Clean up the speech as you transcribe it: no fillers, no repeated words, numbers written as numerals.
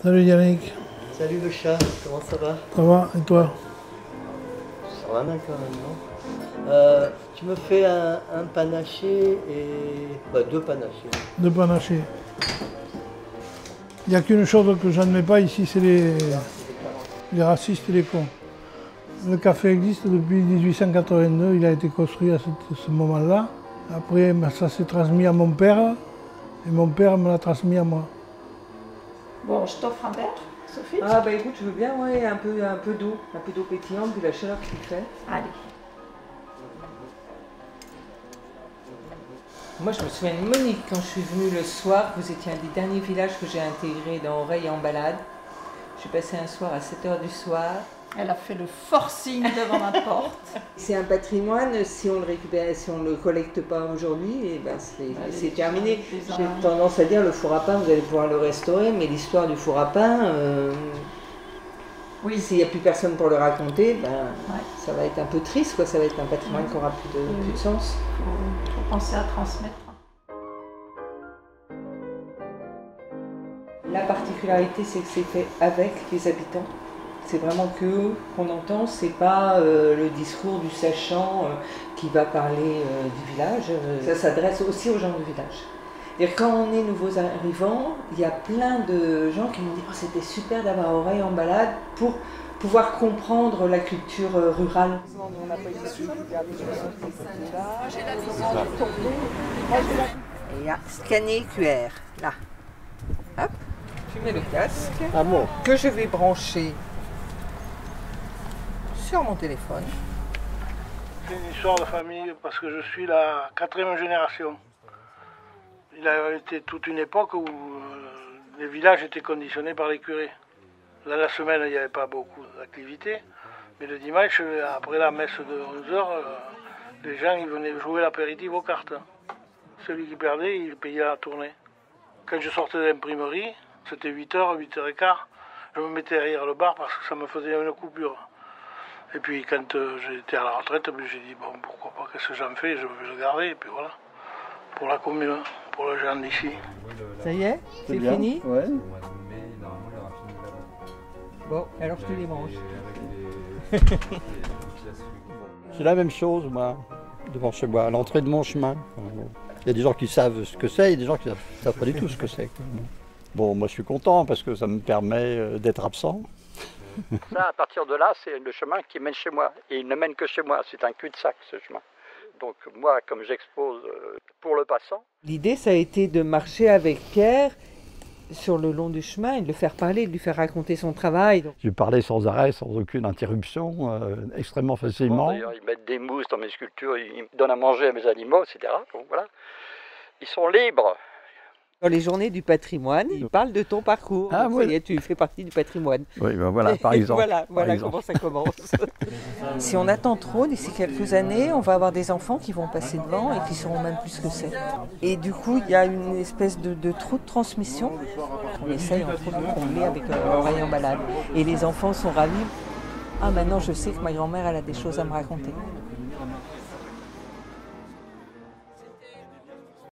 Salut Yannick. Salut le chat, comment ça va? Ça va, et toi? Ça va bien quand même, non? Tu me fais un panaché et... deux panachés. Deux panachés. Il n'y a qu'une chose que je n'admets pas ici, c'est les racistes et les cons. Le café existe depuis 1882, il a été construit à ce moment-là. Après, ça s'est transmis à mon père, et mon père me l'a transmis à moi. Bon, je t'offre un verre, Sophie. Ah bah écoute, je veux bien, ouais, un peu d'eau pétillante, vu la chaleur qu'il fait. Allez. Moi je me souviens de Monique, quand je suis venue le soir, vous étiez un des derniers villages que j'ai intégré dans Oreille en balade. J'ai passé un soir à 7h du soir. Elle a fait le forcing devant ma porte. C'est un patrimoine, si on le récupère, si on ne le collecte pas aujourd'hui, et ben c'est terminé. J'ai tendance à dire le four à pain, vous allez pouvoir le restaurer, mais l'histoire du four à pain, oui, s'il n'y a plus personne pour le raconter, ben, ça va être un peu triste, quoi. Ça va être un patrimoine qui n'aura plus de sens. Il faut penser à transmettre. La particularité, c'est que c'est fait avec les habitants. C'est vraiment qu'eux qu'on entend, c'est pas le discours du sachant qui va parler du village. Ça s'adresse aussi aux gens du village. Et quand on est nouveaux arrivants, il y a plein de gens qui me disent oh, c'était super d'avoir Oreille en balade pour pouvoir comprendre la culture rurale. Et il y a scanner QR, là. Hop, tu mets le casque que je vais brancher sur mon téléphone. C'est une histoire de famille parce que je suis la 4e génération. Il a été toute une époque où les villages étaient conditionnés par les curés. Là, la semaine, il n'y avait pas beaucoup d'activités, mais le dimanche, après la messe de 11h, les gens ils venaient jouer l'apéritif aux cartes. Celui qui perdait, il payait la tournée. Quand je sortais de l'imprimerie, c'était 8h, 8h15, je me mettais derrière le bar parce que ça me faisait une coupure. Et puis quand j'étais à la retraite, j'ai dit bon pourquoi pas, qu'est-ce que j'en fais, je vais le garder, et puis voilà. Pour la commune, pour les gens d'ici. Ça y est? C'est fini? Ouais. Bon, alors je te les mange. C'est la même chose, moi, devant chez moi, à l'entrée de mon chemin. Il y a des gens qui savent ce que c'est, et des gens qui ne savent pas du tout ce que c'est. Bon, moi je suis content parce que ça me permet d'être absent. Ça, à partir de là, c'est le chemin qui mène chez moi. Et il ne mène que chez moi, c'est un cul-de-sac ce chemin. Donc moi, comme j'expose pour le passant... L'idée, ça a été de marcher avec Pierre sur le long du chemin et de le faire parler, de lui faire raconter son travail. Je parlais sans arrêt, sans aucune interruption, extrêmement facilement. Bon, d'ailleurs, ils mettent des mousses dans mes sculptures, ils me donnent à manger à mes animaux, etc. Donc voilà, ils sont libres. Dans les journées du patrimoine, il parle de ton parcours. Ah, donc, oui. Tu fais partie du patrimoine. Oui, ben voilà, par exemple. voilà comment ça commence. Si on attend trop, d'ici quelques années, on va avoir des enfants qui vont passer devant et qui sauront même plus ce que c'est. Et du coup, il y a une espèce de trou de transmission qu'on essaye entre autres de combler avec Oreille en balade. Et les enfants sont ravis. Ah, maintenant je sais que ma grand-mère, elle a des choses à me raconter.